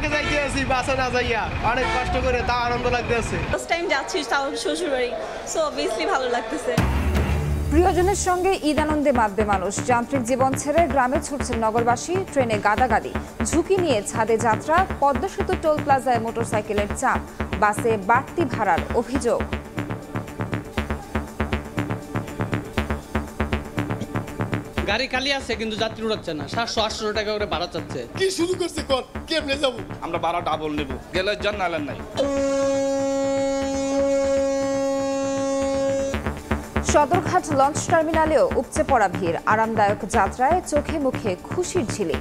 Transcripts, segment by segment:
পার্কে যাইতে আছি বাসে না যাইয়া অনেক কষ্ট করে তা আনন্দ লাগতেছে ফার্স্ট টাইম যাচ্ছি তাও শ্বশুরবাড়ি সো অবভিয়াসলি ভালো লাগতেছে প্রিয়জনের সঙ্গে ঈদ আনন্দে মাতবে মানুষ যান্ত্রিক জীবন ছেড়ে গ্রামে ছুটছেন নগরবাসী ট্রেনে গাদাগাদি ঝুঁকি নিয়ে ছাদে যাত্রা পদ্মা সেতু টোল প্লাজায় মোটরসাইকেলের চাপ বাসে বাড়তি ভাড়ার অভিযোগ গাড়ি খালি আছে কিন্তু যাত্রী উঠাচ্ছে না 700-800 টাকা করে ভাড়া চাচ্ছে কি শুরু করছে কোন কেমনে যাব আমরা ভাড়া ডাবল নেব গেলে যান নালেন নাই সদরঘাট লঞ্চ টার্মিনালেও উপচে পড়া ভিড় আরামদায়ক যাত্রায় চোখে মুখে খুশির ঝিলিক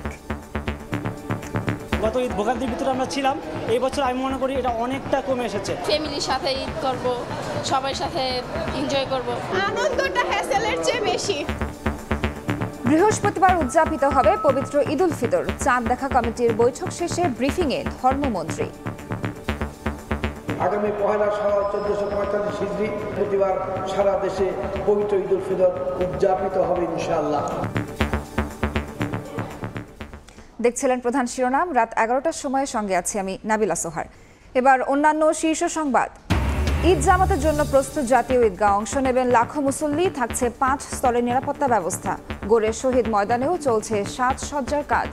গত ঈদ ভোগান্তির ভিতরে আমরা ছিলাম এই বছর আমি মনে করি এটা অনেকটা কমে এসেছে ফ্যামিলির সাথে ঈদ করব সবার সাথে এনজয় করব আনন্দটা হ্যাসেলের চেয়ে বেশি বৃহস্পতিবার উদযাপিত হবে পবিত্র ঈদ উল ফিতর চাঁদ দেখা কমিটির বৈঠক শেষে ব্রিফিংয়ে ধর্মমন্ত্রী আগামী পহেলা শাওয়াল 1445 হিজরি প্রতিবার সারা দেশে পবিত্র ঈদ উল ফিতর উদযাপিত হবে ইনশাআল্লাহ দেখছিলেন প্রধান শিরোনাম রাত 11টার সময়ের সঙ্গে আছি আমি নাবিলা সোহার এবার অন্যান্য শীর্ষ সংবাদ ঈদ জামাতের জন্য প্রস্তুত জাতীয় ঈদগাহ অংশ নেবেন লাখো মুসল্লি থাকছে 5 স্তরের নিরাপত্তা ব্যবস্থা গড়ে শহীদ ময়দানেও চলছে সাজসজ্জার কাজ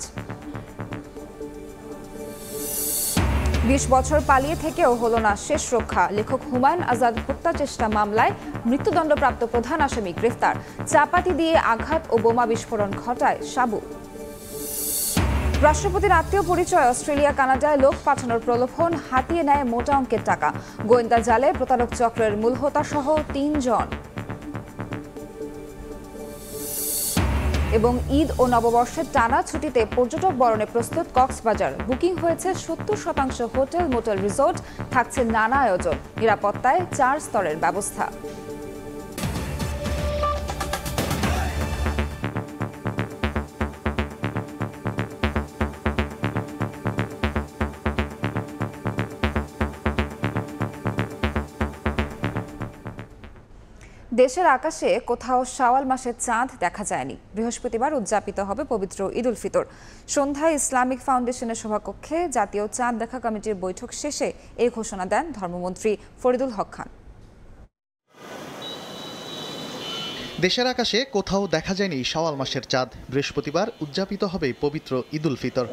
20 বছর পালিয়ে থেকেও হলো না শেষ রক্ষা লেখক হুমায়ুন আজাদ হত্যা চেষ্টা মামলায় মৃত্যুদণ্ডপ্রাপ্ত প্রধান আসামি গ্রেফতার চাপাতি দিয়ে আঘাত ও বোমা বিস্ফোরণ ঘটায় সাবু রাষ্ট্রপতির আত্মীয় পরিচয় অস্ট্রেলিয়া কানাডায় লোক পাঠানোর প্রলোভন হাতিয়ে নেয় মোটা অঙ্কের টাকা গোয়েন্দা জালে প্রতারক চক্রের মূল হোতা সহ 3 জন এবং ঈদ ও নববর্ষের টানা ছুটিতে পর্যটক বরণে প্রস্তুত কক্সবাজার বুকিং হয়েছে 70% হোটেল মোটেল রিসোর্ট থাকছে নানা আয়োজন নিরাপত্তায় 4 স্তরের ব্যবস্থা দেশের আকাশে কোথাও শাওয়াল মাসের চাঁদ দেখা যায়নি বৃহস্পতিবার উদযাপিত হবে পবিত্র ঈদ উল ফিতর সন্ধ্যায় ইসলামিক ফাউন্ডেশনের সভাকক্ষে জাতীয় চাঁদ দেখা কমিটির বৈঠক শেষে এই ঘোষণা দেন ধর্মমন্ত্রী ফরিদুল হক খান দেশের আকাশে কোথাও দেখা যায়নি শাওয়াল মাসের চাঁদ বৃহস্পতিবার উদযাপিত হবে পবিত্র ঈদ উল ফিতর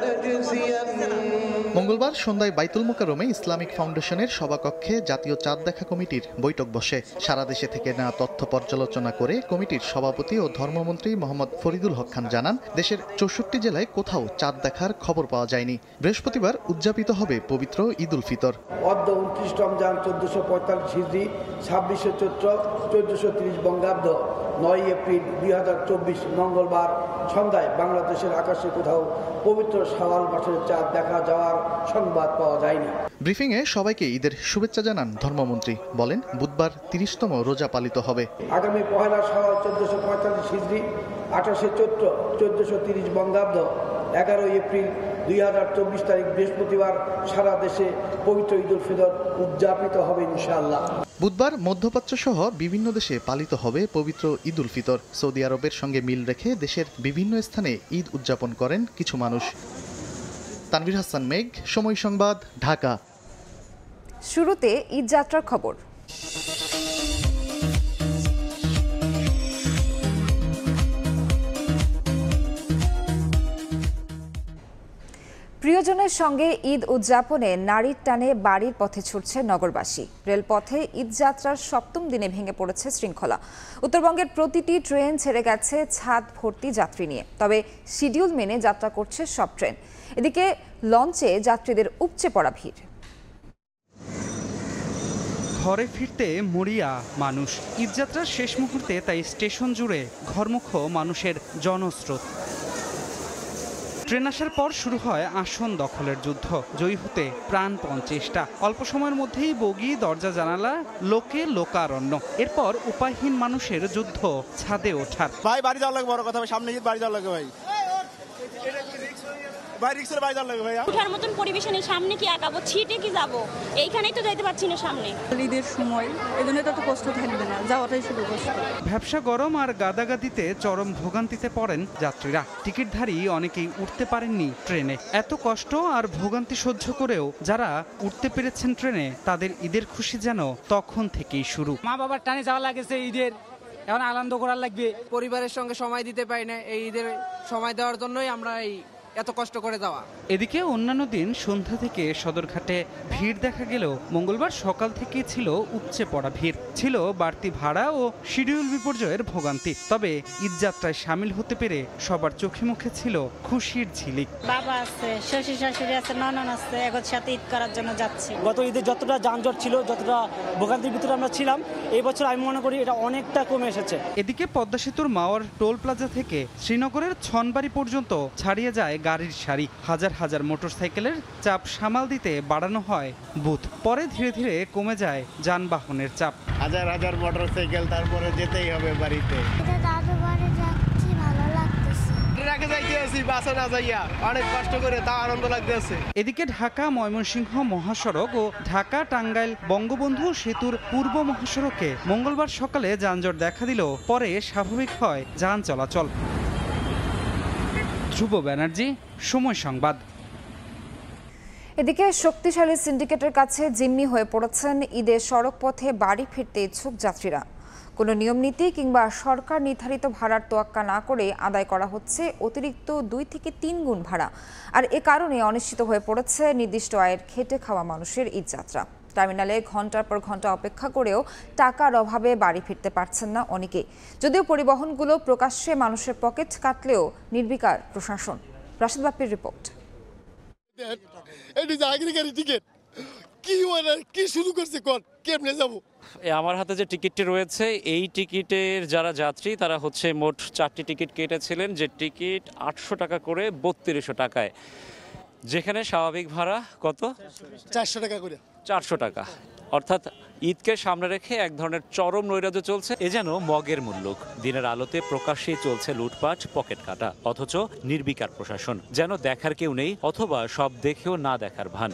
মঙ্গলবার সন্ধ্যায় বাইতুল মোকাররমে ইসলামিক ফাউন্ডেশনের সভাকক্ষে জাতীয় চাঁদ দেখা কমিটির বৈঠক বসে সারা দেশে থেকে নেওয়া তথ্য পর্যালোচনা করে কমিটির সভাপতি ও ধর্মমন্ত্রী মোহাম্মদ ফরিদুল হক খান জানান দেশের 64 জেলায় কোথাও চাঁদ দেখার খবর পাওয়া যায়নি বৃহস্পতিবার উদযাপিত হবে পবিত্র ঈদ উল ফিতর 29 রমজান 1445 হিজরি 26 চৈত্র 1430 বঙ্গাব্দ 9 এপ্রিল 2024 মঙ্গলবার সন্ধ্যায় বাংলাদেশের আকাশে কোথাও পবিত্র শাওয়াল মাসের চাঁদ দেখা যাওয়ার সংবাদ পাওয়া যায়নি ব্রিফিংয়ে সবাইকে ঈদের শুভেচ্ছা জানান ধর্মমন্ত্রী বলেন বুধবার 30তম রোজা পালিত হবে আগামী পহেলা শাওয়াল 1445 হিজরি 28 চৈত্র 1430 বঙ্গাব্দ 11 এপ্রিল 2024 তারিখ বৃহস্পতিবার সারা দেশে পবিত্র ঈদ উল ফিতর উদযাপিত হবে ইনশাআল্লাহ বুধবার মধ্যপ্রাচ্য সহ বিভিন্ন দেশে পালিত হবে পবিত্র ঈদ উল ফিতর সৌদি আরবের সঙ্গে মিল রেখে দেশের বিভিন্ন স্থানে ঈদ উদযাপন করেন কিছু মানুষ তানভীর হাসান মেঘ সময় সংবাদ ঢাকা শুরুতে ঈদ যাত্রার খবর প্রিয়জনের সঙ্গে ঈদ উদযাপনে নারীর টানে বাড়ির পথে ছুটছে নগরবাসী রেলপথে ঈদ যাত্রার 7ম দিনে ভেঙে পড়েছে শৃঙ্খলা উত্তরবঙ্গের প্রতিটি ট্রেন ছেড়ে গেছে ছাদ ভর্তি যাত্রী নিয়ে তবে শিডিউল মেনে যাত্রা করছে সব ট্রেন এদিকে লঞ্চে যাত্রীদের উপচে পড়া ভিড় ঘরে ফিরতে মরিয়া মানুষ ঈদযাত্রার শেষ মুহূর্তে তাই স্টেশন জুড়ে ঘরমুখ মানুষের জনস্রোত ট্রেন আসার পর শুরু হয় আসন দখলের যুদ্ধ জয়ী হতে প্রাণপণ চেষ্টা অল্প সময়ের মধ্যেই বগি দরজা জানালা লোকে লোকারণ্য এরপর উপায়হীন মানুষের যুদ্ধ ছাদে ওঠার ভাই বাড়ি যাওয়া লাগে বড় কথা সামনে ঈদ বাড়ি যাওয়া লাগে ভাই উঠার মতন পরিবেশে নেই, সামনে কি আগাবো, ছিটে কি যাব, এইখানেই তো যাইতে পারছি না সামনে। ঈদের সময় এই জন্য তো কষ্ট থাকবে না, যাওয়াটাই শুধু কষ্ট। ব্যবসা গরম আর গাদাগাদিতে চরম ভোগান্তিতে পড়েন যাত্রীরা। টিকিটধারী অনেকেই উঠতে পারেননি ট্রেনে। এত কষ্ট আর ভোগান্তি সহ্য করেও যারা উঠতে পেরেছেন ট্রেনে, তাদের ঈদের খুশি যেন তখন থেকেই শুরু। মা বাবার টানে যাওয়া লাগেছে ঈদের, এখন আনন্দ করার লাগবে। পরিবারের সঙ্গে সময় দিতে পারি না, এই ঈদের সময় দেওয়ার জন্যই আমরা এত কষ্ট করে যাওয়া। এদিকে অন্যান্য দিন সন্ধ্যা থেকে সদরঘাটে ভিড় দেখা গেলেও মঙ্গলবার সকাল থেকেই ছিল উপচে পড়া ভিড়। ছিল বাড়তি ভাড়া ও শিডিউল বিপর্যয়ের ভোগান্তি। তবে ঈদযাত্রায় সামিল হতে পেরে সবার চোখে মুখে ছিল খুশির ঝিলিক। বাবা আছে, শ্বশুর শাশুড়ি আছে, ননদ আছে, একর সাথে ঈদ করার জন্য যাচ্ছি। গত ঈদের যতটা যানজট ছিল, যতটা ভোগান্তির ভিতরে আমরা ছিলাম, এই বছর আমি মনে করি এটা অনেকটা কমে এসেছে। এদিকে পদ্মা সেতুর মাওয়ার টোল প্লাজা থেকে শ্রীনগরের ছনবাড়ি পর্যন্ত ছাড়িয়ে যায় গাড়ির সারি। হাজার হাজার মোটরসাইকেলের চাপ সামাল দিতে বাড়ানো হয় বুথ। পরে ধীরে ধীরে কমে যায় যানবাহনের চাপ। হাজার হাজার মোটরসাইকেল, তারপরে যেতেই হবে বাড়িতে। ট্রাকে যাইতে আছি, বাসে না যাইয়া অনেক কষ্ট করে, তা আনন্দ লাগতেছে। এদিকে ঢাকা ময়মনসিংহ মহাসড়ক ও ঢাকা টাঙ্গাইল বঙ্গবন্ধু সেতুর পূর্ব মহাসড়কে মঙ্গলবার সকালে যানজট দেখা দিলেও পরে স্বাভাবিক হয় যান চলাচল। ধ্রুব ব্যানার্জি, সময় সংবাদ। এদিকে শক্তিশালী সিন্ডিকেটের কাছে জিম্মি হয়ে পড়েছেন ঈদের সড়ক পথে বাড়ি ফিরতে ইচ্ছুক যাত্রীরা। কোনো নিয়মনীতি কিংবা সরকার নির্ধারিত ভাড়ার তোয়াক্কা না করে আদায় করা হচ্ছে অতিরিক্ত 2 থেকে 3 গুণ ভাড়া। আর এ কারণে অনিশ্চিত হয়ে পড়েছে নির্দিষ্ট আয়ের খেটে খাওয়া মানুষের ঈদযাত্রা। টার্মিনালে ঘন্টার পর ঘন্টা অপেক্ষা করেও টাকার অভাবে বাড়ি ফিরতে পারছেন না অনেকে। যদিও পরিবহনগুলো প্রকাশ্যে মানুষের পকেট কাটলেও নির্বিকার প্রশাসন। রাশেদ বাপ্পির রিপোর্ট। কি শুরু করছে, কেমনে যাবো? আমার হাতে যে টিকিটটি রয়েছে, এই টিকিটের যারা যাত্রী তারা হচ্ছে মোট 4টি টিকিট কেটেছিলেন, যে টিকিট 800 টাকা করে 3200 টাকায়, যেখানে স্বাভাবিক ভাড়া কত 400 টাকা করে। 400 টাকা। অর্থাৎ ঈদকে সামনে রেখে এক ধরনের চরম নৈরাজ্য চলছে। এ যেন মগের মুল্লুক। দিনের আলোতে প্রকাশ্যেই চলছে লুটপাট, পকেট কাটা, অথচ নির্বিকার প্রশাসন। যেন দেখার কেউ নেই, অথবা সব দেখেও না দেখার ভান।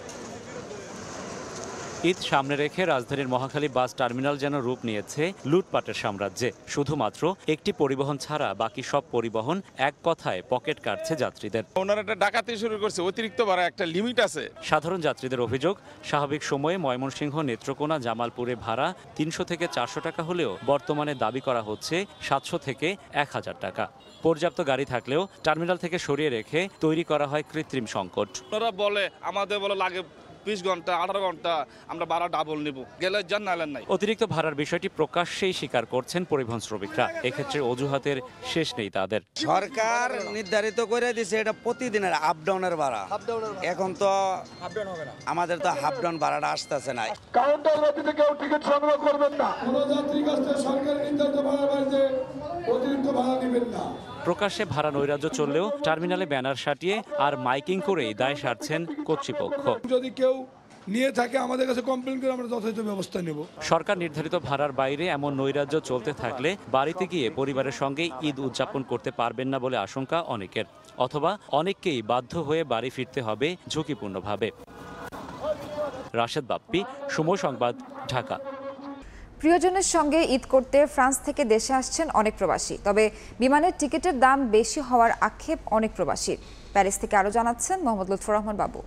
ঈদ সামনে রেখে রাজধানীর মহাখালী বাস টার্মিনাল যেন রূপ নিয়েছে লুটপাটের সাম্রাজ্যে। শুধুমাত্র একটি পরিবহন ছাড়া বাকি সব পরিবহন এক কথায় পকেট কাটছে যাত্রীদের। ওনারা একটা ডাকাতি শুরু করছে, অতিরিক্ত ভাড়া একটা লিমিট আছে। সাধারণ যাত্রীদের অভিযোগ, স্বাভাবিক সময়ে ময়মনসিংহ, নেত্রকোনা, জামালপুরে ভাড়া 300 থেকে 400 টাকা হলেও বর্তমানে দাবি করা হচ্ছে 700 থেকে 1000 টাকা। পর্যাপ্ত গাড়ি থাকলেও টার্মিনাল থেকে সরিয়ে রেখে তৈরি করা হয় কৃত্রিম সংকট। ওনারা বলে, আমাদের বলে লাগে 20 ঘন্টা 18 ঘন্টা, আমরা ভাড়া ডাবল নেব, গেলে যান নাইলেন নাই। অতিরিক্ত ভাড়ার বিষয়টি প্রকাশ্যেই স্বীকার করছেন পরিবহন শ্রমিকরা। এক্ষেত্রে অজুহাতের শেষ নেই তাদের। সরকার নির্ধারিত করে দিয়েছে এটা প্রতিদিনের আপ ডাউনের ভাড়া। এখন তো আমাদের তো হাফ ডাউন ভাড়াটা আসতেছে না। কাউন্টার ব্যতীত কেউ টিকিট সংগ্রহ করবেন না। কোনো যাত্রী কাছে সরকারি নির্ধারিত ভাড়া বাড়িতে অতিরিক্ত ভাড়া দিবেন না। প্রকাশ্যে ভাড়া নৈরাজ্য চললেও টার্মিনালে ব্যানার সাটিয়ে আর মাইকিং করেই দায় সারছেন কর্তৃপক্ষ। যদি কেউ নিয়ে থাকে আমাদের কাছে কমপ্লেইন করে আমরা যথাযথ ব্যবস্থা নেব। সরকার নির্ধারিত ভাড়ার বাইরে এমন নৈরাজ্য চলতে থাকলে বাড়িতে গিয়ে পরিবারের সঙ্গে ঈদ উদযাপন করতে পারবেন না বলে আশঙ্কা অনেকের, অথবা অনেককেই বাধ্য হয়ে বাড়ি ফিরতে হবে ঝুঁকিপূর্ণভাবে। রাশেদ বাপ্পি, সময় সংবাদ, ঢাকা। প্রিয়জনের সঙ্গে ঈদ করতে ফ্রান্স থেকে দেশে আসছেন অনেক প্রবাসী। তবে বিমানের টিকিটের দাম বেশি হওয়ার আক্ষেপ অনেক প্রবাসীর। প্যারিস থেকে আরও জানাচ্ছেন মোহাম্মদ লুৎফর রহমান বাবু।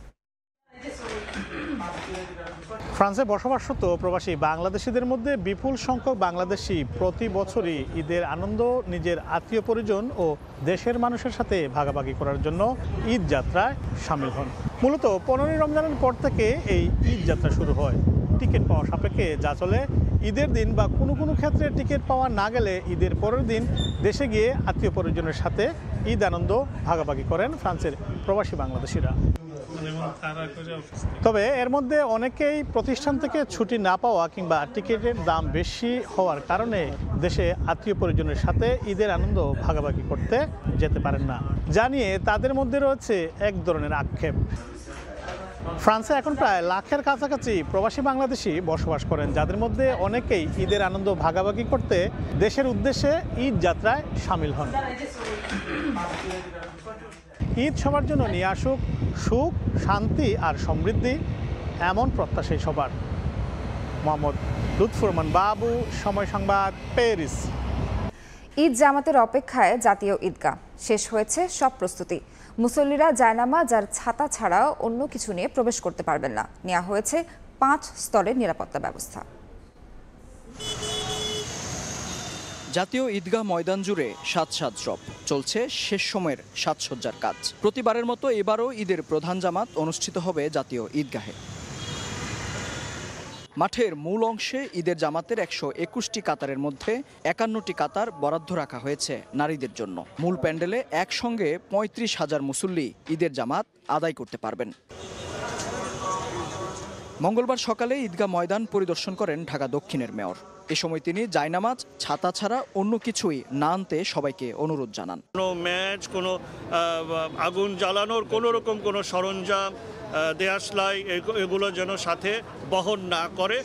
ফ্রান্সে বসবাসরত প্রবাসী বাংলাদেশিদের মধ্যে বিপুল সংখ্যক বাংলাদেশি প্রতি বছরই ঈদের আনন্দ নিজের আত্মীয় পরিজন ও দেশের মানুষের সাথে ভাগাভাগি করার জন্য ঈদ যাত্রায় সামিল হন। মূলত 15ই রমজানের পর থেকে এই ঈদ যাত্রা শুরু হয়। টিকিট পাওয়া সাপেক্ষে যা চলে, ঈদের দিন বা কোনো কোনো ক্ষেত্রে টিকিট পাওয়া না গেলে ঈদের পরের দিন দেশে গিয়ে আত্মীয় পরিজনের সাথে ঈদ আনন্দ ভাগাভাগি করেন ফ্রান্সের প্রবাসী বাংলাদেশিরা। তবে এর মধ্যে অনেকেই প্রতিষ্ঠান থেকে ছুটি না পাওয়া কিংবা টিকিটের দাম বেশি হওয়ার কারণে দেশে আত্মীয় পরিজনের সাথে ঈদের আনন্দ ভাগাভাগি করতে যেতে পারেন না। জানিয়ে তাদের মধ্যে রয়েছে এক ধরনের আক্ষেপ। ফ্রান্সে এখন প্রায় লাখের কাছাকাছি প্রবাসী বাংলাদেশি বসবাস করেন, যাদের মধ্যে অনেকেই ঈদের আনন্দ ভাগাভাগি করতে দেশের উদ্দেশ্যে ঈদ যাত্রায় সামিল হন। ঈদ সবার জন্য নিয়ে আসুক সুখ, শান্তি আর সমৃদ্ধি, এমন প্রত্যাশাই সবার। মোহাম্মদ লুৎফুর রহমান বাবু, সময় সংবাদ, প্যারিস। ঈদ জামাতের অপেক্ষায় জাতীয় ঈদগাহ। শেষ হয়েছে সব প্রস্তুতি। মুসল্লিরা জায়নামাজ আর ছাতা ছাড়া অন্য কিছু নিয়ে প্রবেশ করতে পারবেন না। নেওয়া হয়েছে 5 স্তরের নিরাপত্তা ব্যবস্থা। জাতীয় ঈদগাহ ময়দান জুড়ে সাজ রব চলছে শেষ সময়ের সাজসজ্জার কাজ। প্রতিবারের মতো এবারও ঈদের প্রধান জামাত অনুষ্ঠিত হবে জাতীয় ঈদগাহে। মাঠের মূল অংশে ঈদের জামাতের 121টি কাতারের মধ্যে 51টি কাতার বরাদ্দ রাখা হয়েছে নারীদের জন্য। মূল প্যান্ডেলে একসঙ্গে 35,000 মুসল্লি ঈদের জামাত আদায় করতে পারবেন। মঙ্গলবার সকালে ঈদগাহ ময়দান পরিদর্শন করেন ঢাকা দক্ষিণের মেয়র। এ সময় তিনি জায়নামাজ, ছাতা ছাড়া অন্য কিছুই না আনতে সবাইকে অনুরোধ জানান। কোনো ম্যাচ, কোনো আগুন জ্বালানোর কোনো রকম কোনো সরঞ্জাম, দেয়াশলাই এগুলো যেন সাথে বহন না করে।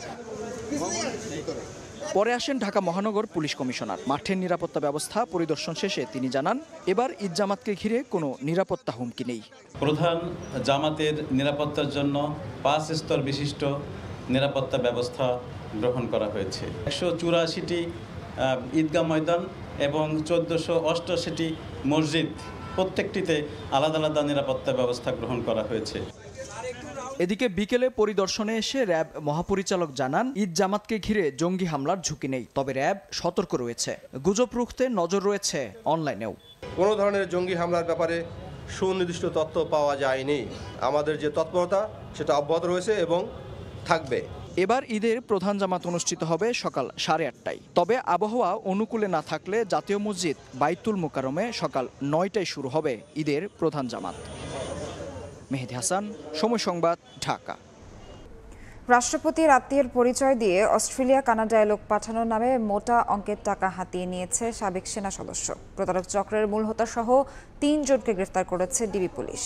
পরে আসেন ঢাকা মহানগর পুলিশ কমিশনার। মাঠের নিরাপত্তা ব্যবস্থা পরিদর্শন শেষে তিনি জানান, এবার ঈদ জামাতকে ঘিরে কোনো নিরাপত্তা হুমকি নেই। প্রধান জামাতের নিরাপত্তার জন্য 5 স্তর বিশিষ্ট নিরাপত্তা ব্যবস্থা গ্রহণ করা হয়েছে। 184টি ঈদগাহ ময়দান এবং 1488টি মসজিদ, প্রত্যেকটিতে আলাদা আলাদা নিরাপত্তা ব্যবস্থা গ্রহণ করা হয়েছে। এদিকে বিকেলে পরিদর্শনে এসে র্যাব মহাপরিচালক জানান, ঈদ জামাতকে ঘিরে জঙ্গি হামলার ঝুঁকি নেই, তবে র্যাব সতর্ক রয়েছে। গুজব রুখতে নজর রয়েছে অনলাইনেও। কোনো ধরনের জঙ্গি হামলার ব্যাপারে সুনির্দিষ্ট তথ্য পাওয়া যায়নি। আমাদের যে তৎপরতা সেটা অব্যাহত রয়েছে এবং থাকবে। এবার ঈদের প্রধান জামাত অনুষ্ঠিত হবে সকাল 8:30টায়। তবে আবহাওয়া অনুকূলে না থাকলে জাতীয় মসজিদ বাইতুল মোকাররমে সকাল 9টায় শুরু হবে ঈদের প্রধান জামাত। মেহেদি হাসান, সময় সংবাদ, ঢাকা। রাষ্ট্রপতির আত্মীয়ের পরিচয় দিয়ে অস্ট্রেলিয়া, কানাডায় লোক পাঠানোর নামে মোটা অঙ্কের টাকা হাতিয়ে নিয়েছে সাবেক সেনা সদস্য। প্রতারক চক্রের মূল হোতা সহ 3 জনকে গ্রেফতার করেছে ডিবি পুলিশ।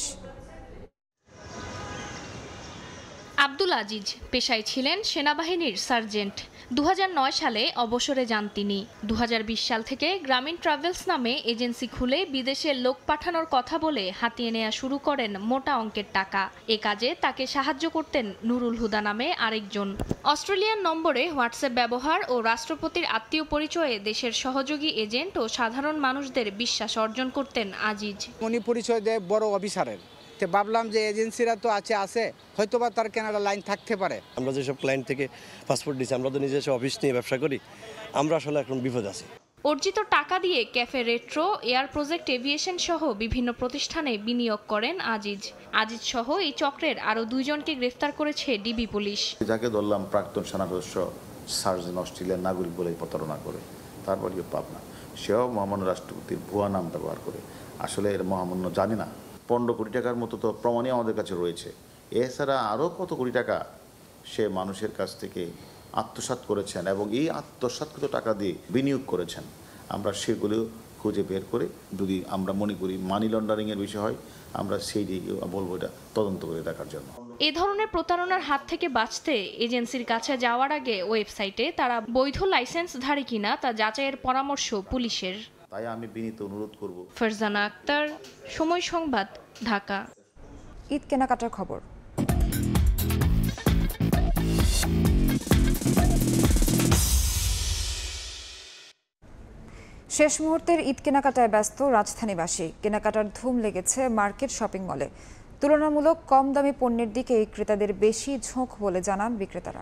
আব্দুল আজিজ পেশায় ছিলেন সেনাবাহিনীর সার্জেন্ট। 2009 সালে অবসরে যান তিনি। 2020 সাল থেকে গ্রামীণ ট্রাভেলস নামে এজেন্সি খুলে বিদেশে লোক পাঠানোর কথা বলে হাতিয়ে নেওয়া শুরু করেন মোটা অঙ্কের টাকা। এ কাজে তাকে সাহায্য করতেন নুরুল হুদা নামে আরেকজন। অস্ট্রেলিয়ান নম্বরে হোয়াটসঅ্যাপ ব্যবহার ও রাষ্ট্রপতির আত্মীয় পরিচয়ে দেশের সহযোগী এজেন্ট ও সাধারণ মানুষদের বিশ্বাস অর্জন করতেন আজিজ। উনি পরিচয় দেয় বড় অফিসারের। ভাবলাম যে এজেন্সিরা তো আছে হয়তোবা তার কেনাডা লাইন থাকতে পারে। আমরা যেসব ক্লায়েন্ট থেকে পাসপোর্ট দিচ্ছি, আমরা তো নিজস্ব অফিস নিয়ে ব্যবসা করি, আমরা আসলে এখন বিপদ আছি। অর্জিত টাকা দিয়ে Cafe Retro, Air Project Aviation সহ বিভিন্ন প্রতিষ্ঠানে বিনিয়োগ করেন আজিজ সহ এই চক্রের আরও 2 জনকে গ্রেফতার করেছে ডিবি পুলিশ। যাকে ধরলাম প্রাক্তন সেনা সদস্য, সার্জেন্ট, অস্ট্রেলিয়ার নাগরিক বলে প্রতারণা করে, তারপর পাবনা, সেও মহামান্য রাষ্ট্রপতির ভুয়া নাম ব্যবহার করে। আসলে এর মহামান্য জানি না। 15 কোটি টাকার মতো তো প্রমাণই আমাদের কাছে রয়েছে। এছাড়া আরও কত কোটি টাকা সে মানুষের কাছ থেকে আত্মসাৎ করেছেন এবং এই আত্মসাৎকৃত টাকা দিয়ে বিনিয়োগ করেছেন। আমরা সেগুলো খুঁজে বের করে, যদি আমরা মনে করি মানি লন্ডারিংয়ের বিষয় হয়, আমরা সেই দিকে বলবো এটা তদন্ত করে দেখার জন্য। এ ধরনের প্রতারণার হাত থেকে বাঁচতে এজেন্সির কাছে যাওয়ার আগে ওয়েবসাইটে তারা বৈধ লাইসেন্সধারী কিনা তা যাচাইয়ের পরামর্শ পুলিশের। তাই আমি বিনীত অনুরোধ করব। ফারজানা আক্তার, সময় সংবাদ, ঢাকা। ঈদ কেনাকাটার খবর। শেষ মুহূর্তের ঈদ কেনাকাটায় ব্যস্ত রাজধানীবাসী। কেনাকাটার ধুম লেগেছে মার্কেট, শপিং মলে। তুলনামূলক কম দামি পণ্যের দিকে ক্রেতাদের বেশি ঝোঁক বলে জানান বিক্রেতারা।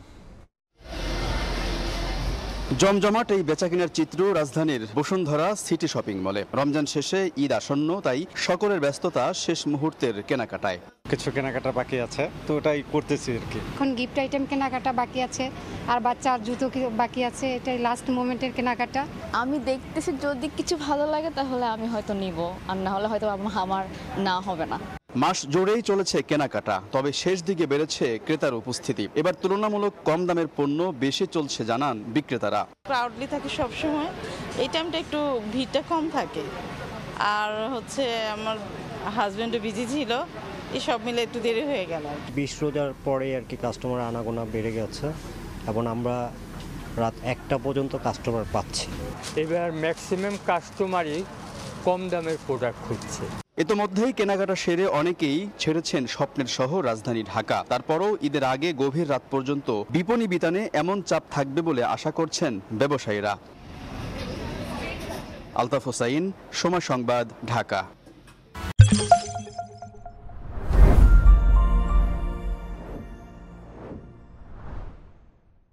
জমজমাট এই বেচাকেনার চিত্র রাজধানীর বসুন্ধরা সিটি শপিং মলে। রমজান শেষে ঈদ আসন্ন, তাই সকলের ব্যস্ততা শেষ মুহূর্তের কেনাকাটায়। কিছু কেনাকাটা বাকি আছে, তো ওটাই করতেছি আর কি। এখন গিফট আইটেম কেনাকাটা বাকি আছে, আর বাচ্চার জুতো বাকি আছে, এটাই লাস্ট মোমেন্টের কেনাকাটা। আমি দেখতেছি যদি কিছু ভালো লাগে তাহলে আমি হয়তো নিব, আর না হলে হয়তো আমার না হবে না। মাস জুড়েই চলেছে কেনাকাটা, তবে শেষ দিকে বেড়েছে ক্রেতার উপস্থিতি। এবার তুলনামূলক কম দামের পণ্য বেশি চলছে জানান বিক্রেতারা। ক্রাউডলি থাকে সবসময়, এই টাইমটা একটু ভিড়টা কম থাকে। আর হচ্ছে আমার হাজব্যান্ডও বিজি ছিল, এই সব মিলে একটু দেরি হয়ে গেল। 20 রোজার পরে আর কি কাস্টমার আনাগোনা বেড়ে গেছে এবং আমরা রাত 1টা পর্যন্ত কাস্টমার পাচ্ছি। এবার ম্যাক্সিমাম কাস্টমারই কম দামের প্রোডাক্ট খুঁজছে। ইতোমধ্যেই কেনাকাটা সেরে অনেকেই ছেড়েছেন স্বপ্নের শহর রাজধানী ঢাকা। তারপরও ঈদের আগে গভীর রাত পর্যন্ত বিপণী বিতানে এমন চাপ থাকবে বলে আশা করছেন ব্যবসায়ীরা। আলতাফ হোসাইন, সময় সংবাদ, ঢাকা।